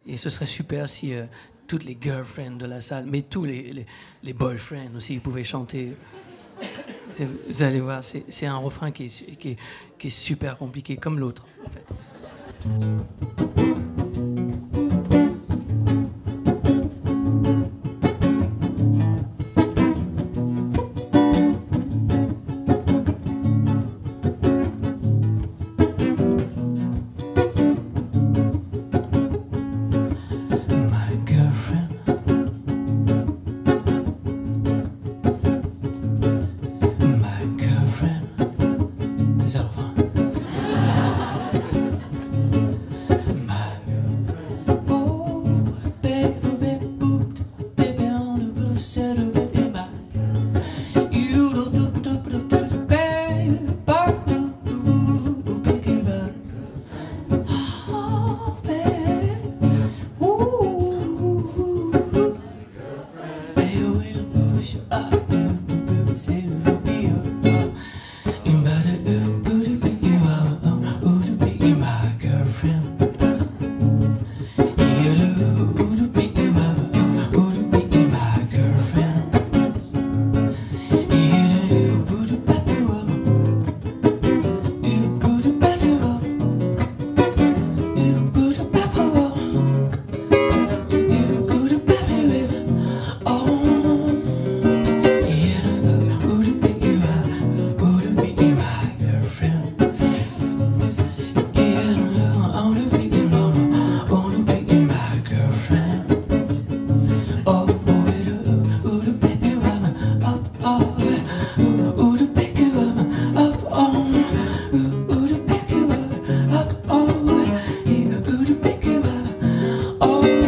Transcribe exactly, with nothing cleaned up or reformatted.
Et ce serait super si euh, toutes les girlfriends de la salle, mais tous les, les, les boyfriends aussi, pouvaient chanter. C'est- Vous allez voir, c'est c'est un refrain qui est, qui, est, qui est super compliqué, comme l'autre, en fait. My girlfriend, my girlfriend, c'est ça le refrain. My oh baby, baby, boop, baby on the roof, said oh baby, my you do do do do do do, baby, do do do do, baby, oh baby, ooh, baby, we'll push you up, do do do, say oh baby, oh, you better do do do, baby, oh, oh, oh, do baby, my girlfriend. Oh